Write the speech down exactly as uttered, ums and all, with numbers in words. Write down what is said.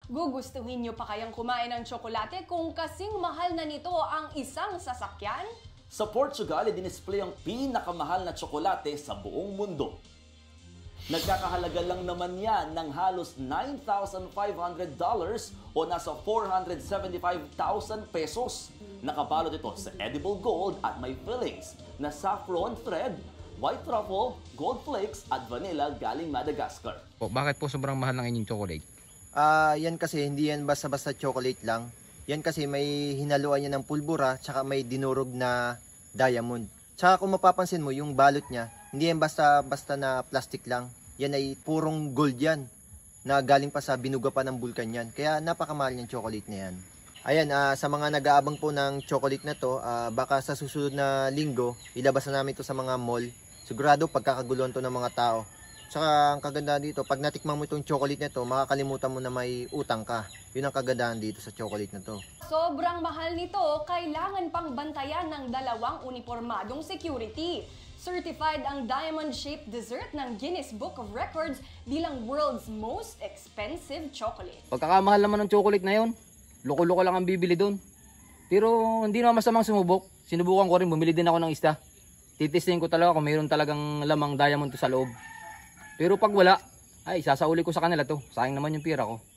Gugustuhin nyo pa kayang kumain ng tsokolate kung kasing mahal na nito ang isang sasakyan? Sa Portugal, dinisplay ang pinakamahal na tsokolate sa buong mundo. Nagkakahalaga lang naman yan ng halos nine thousand five hundred dollars o nasa four hundred seventy-five thousand pesos. Nakabalot ito sa edible gold at may fillings na saffron thread, white truffle, gold flakes at vanilla galing Madagascar. O, bakit po sobrang mahal ng inyong chocolate? Ah, yan kasi hindi yan basta-basta chocolate lang. Yan kasi may hinaluan yan ng pulbura tsaka may dinurog na diamond. Tsaka kung mapapansin mo yung balot niya, hindi yan basta-basta na plastic lang. Yan ay purong gold yan na galing pa sa binuga pa ng bulkan yan. Kaya napakamahal yung chocolate na yan. Ayan, ah, sa mga nag-aabang po ng chocolate na to, ah, baka sa susunod na linggo, ilabas na namin to sa mga mall. Sigurado pagkakaguluhan to ng mga tao. Tsaka ang kagandahan dito, pag natikman mo itong chocolate na to, makakalimutan mo na may utang ka. Yun ang kagandahan dito sa chocolate na to. Sobrang mahal nito, kailangan pang bantayan ng dalawang uniformadong security. Certified ang diamond-shaped dessert ng Guinness Book of Records bilang world's most expensive chocolate. Pagkakamahal naman ng chocolate na yun, loko-loko lang ang bibili doon. Pero hindi naman masamang sumubok. Sinubukan ko rin, bumili din ako ng isa. Titistingin ko talaga kung mayroon talagang lamang diamond to sa loob. Pero pag wala, ay sasauli ko sa kanila to. Sayang naman yung pira ko.